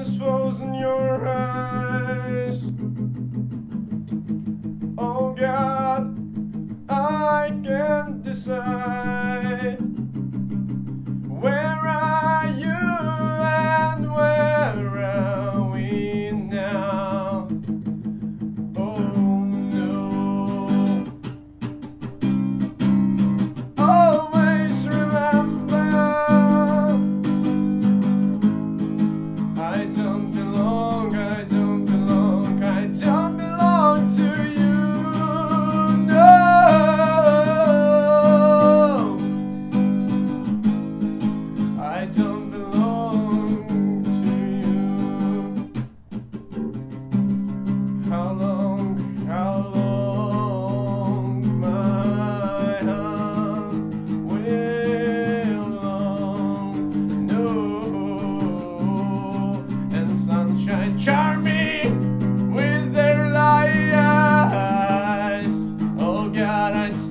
darkness falls in your eyes. Oh God, I can't decide. Where are you and where are we now? Oh no. Always remember, I don't belong, I don't belong, I don't belong to you. No, I don't belong to you. How long my heart will long know, and sunshine charm me with their light eyes. Oh God, I